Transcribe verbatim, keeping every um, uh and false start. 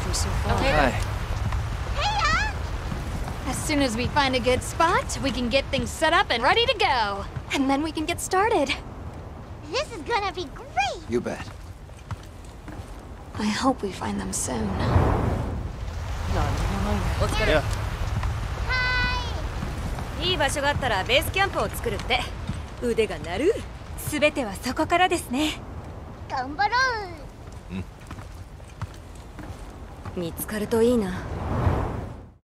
you so far. Okay. Hi. As soon as we find a good spot, we can get things set up and ready to go. And then we can get started. This is gonna be great! You bet. I hope we find them soon. Yeah. いい場所があったらベースキャンプを作るって。腕が鳴る。すべてはそこからですね。 頑張ろう。 見つかるといいな。